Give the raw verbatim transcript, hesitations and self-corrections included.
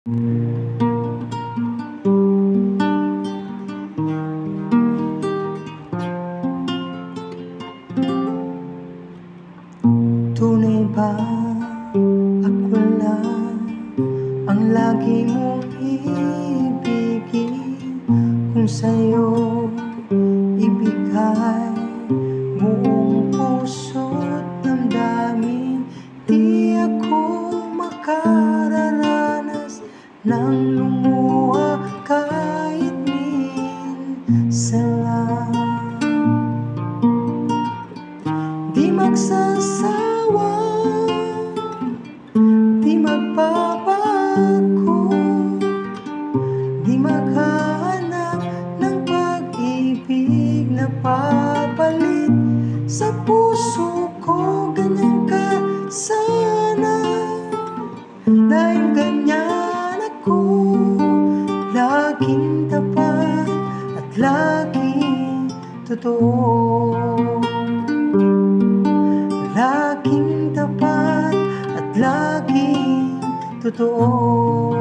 Tunay ba ako lang ang lagi mong ibigin? Kung sa'yo ibigay buong puso't damdamin, di ako makararanas ng lumuha kahit minsan lang. Di magsasawa, di magbabago, di maghahanap ng pag-ibig na papalit sa puso ko. Ganyan ka sana, dahil ganyan ako, laging tapat at laging totoo. Laging tapat at laging totoo.